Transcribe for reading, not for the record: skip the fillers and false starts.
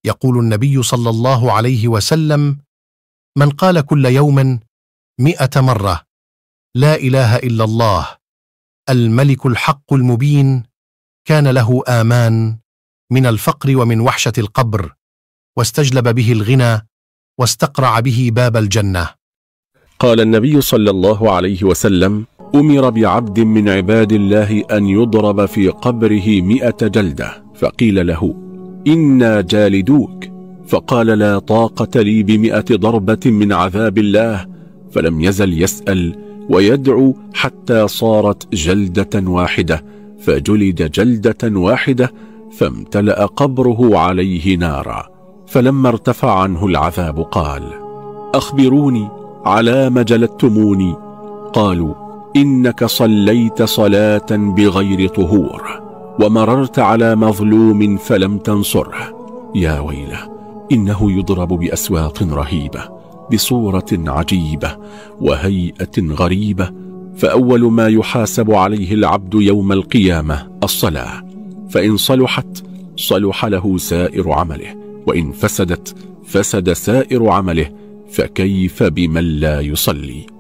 يقول النبي صلى الله عليه وسلم: من قال كل يوم 100 مرة لا إله إلا الله الملك الحق المبين كان له آمان من الفقر ومن وحشة القبر، واستجلب به الغنى، واستقرع به باب الجنة. قال النبي صلى الله عليه وسلم: أمر بعبد من عباد الله أن يضرب في قبره 100 جلدة، فقيل له: إنا جالدوك، فقال: لا طاقة لي ب100 ضربة من عذاب الله، فلم يزل يسأل ويدعو حتى صارت جلدة واحدة، فجلد جلدة واحدة فامتلأ قبره عليه نارا، فلما ارتفع عنه العذاب قال: أخبروني على ما جلدتموني؟ قالوا: إنك صليت صلاة بغير طهور، ومررت على مظلوم فلم تنصره. يا ويله، إنه يضرب بأصوات رهيبة، بصورة عجيبة وهيئة غريبة، فأول ما يحاسب عليه العبد يوم القيامة الصلاة، فإن صلحت صلح له سائر عمله، وإن فسدت فسد سائر عمله، فكيف بمن لا يصلي؟